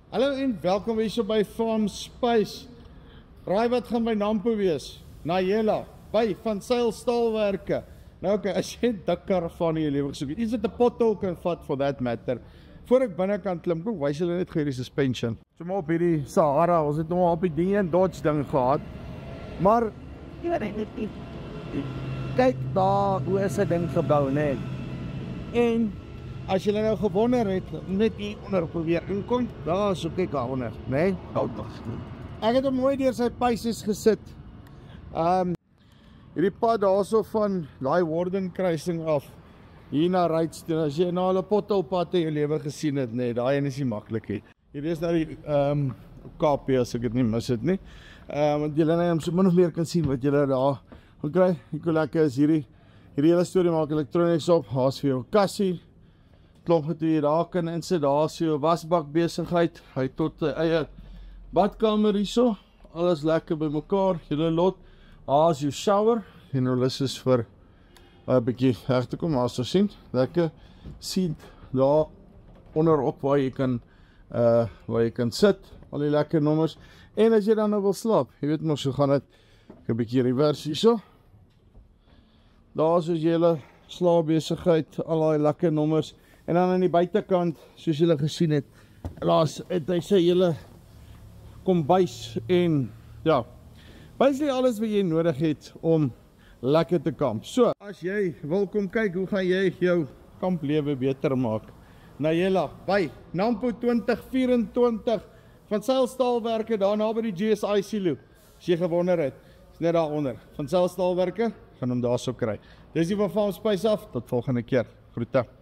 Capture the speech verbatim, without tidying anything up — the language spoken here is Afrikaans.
Hallo en welkom weer so by Farm Space. Raai wat gaan by Nampo wees? Nayela, by Van Zyl Staalwerke. Nou oké, okay, as jy 'n dik karavaan in jou lewe gesoek het, iets wat 'n pothol kan vat for that matter. Voor ek binnekant klim, kom wys hulle net gou hierdie suspension. So maar op hierdie Sahara, ons het nou op die ding en Dodge ding gehad. Maar jy weet net nie. Kyk daar, hoe is 'n ding gebou net. En as jy nou gewonder het, net hier onder probeer inkom, daar so kyk daaronder, né? Nee? Ek het hom mooi deur sy paisies gesit. Um hierdie pad daarso van daai Warden kruising af hier na Rydsteen. As jy nou al 'n potholpad in jou lewe gesien het, nee, daai een is nie maklik nie. Hierdie is nou die um K P as ek dit nie mis het nie. Um want julle nou so min of meer kan sien wat julle daar gekry. Hoe lekker is hierdie hierdie hele storie maak elektronies op. Haas vir jou kassie. Klomp het hier daar kan insit, daar is jou wasbak besigheid. Hy tot sy eie badkamer hierso. Alles lekker by mekaar. Julle lot. Daar is jou shower. En nou lus is vir 'n bietjie reg te kom, maar so sien. Lekker seat daar onderop waar jy kan uh waar jy kan sit. Al die lekker nommers. En as jy dan nou wil slaap, jy weet mos so gaan dit 'n bietjie reverse hierso. Daar is julle slaapbesigheid, al daai lekker nommers. En dan aan die buitekant, soos julle gesien het, laas het hy sy hele kombuis en ja, basically alles wat jy nodig het om lekker te kamp. So, as jy wil kom kyk, hoe gaan jy jou kamplewe beter maak? Nayela, by Nampo twintig vyf-en-twintig, Van Zyl Staalwerke, daar na by die G S I silo. As jy gewonder het, is net daar onder. Van Zyl Staalwerke, gaan hom daar so kry. Dis die van Farm Space af, tot volgende keer. Groete.